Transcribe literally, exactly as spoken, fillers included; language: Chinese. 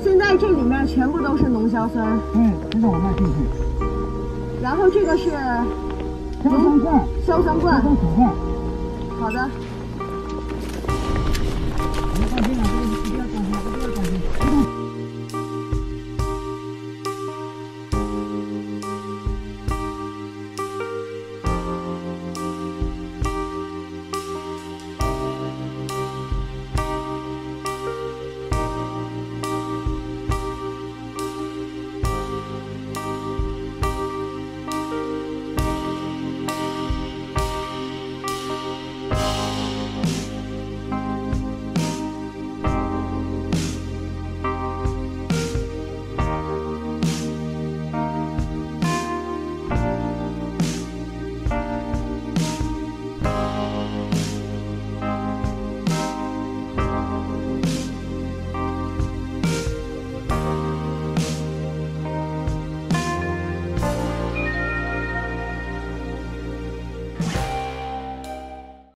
现在这里面全部都是浓硝酸。 对，现在我卖进去。 然后这个是硝酸罐， 硝酸罐。 硝酸罐。 好的。